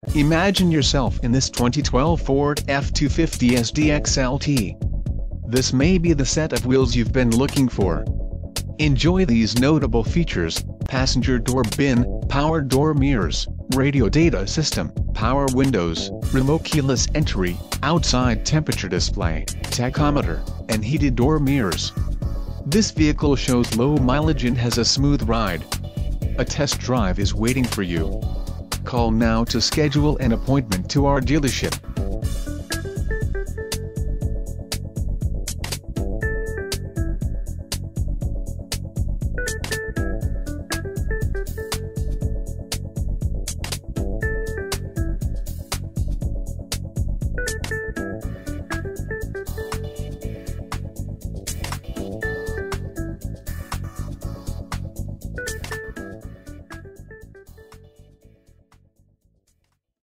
Imagine yourself in this 2012 Ford F-250SD XLT. This may be the set of wheels you've been looking for. Enjoy these notable features: passenger door bin, power door mirrors, radio data system, power windows, remote keyless entry, outside temperature display, tachometer, and heated door mirrors. This vehicle shows low mileage and has a smooth ride. A test drive is waiting for you. Call now to schedule an appointment to our dealership.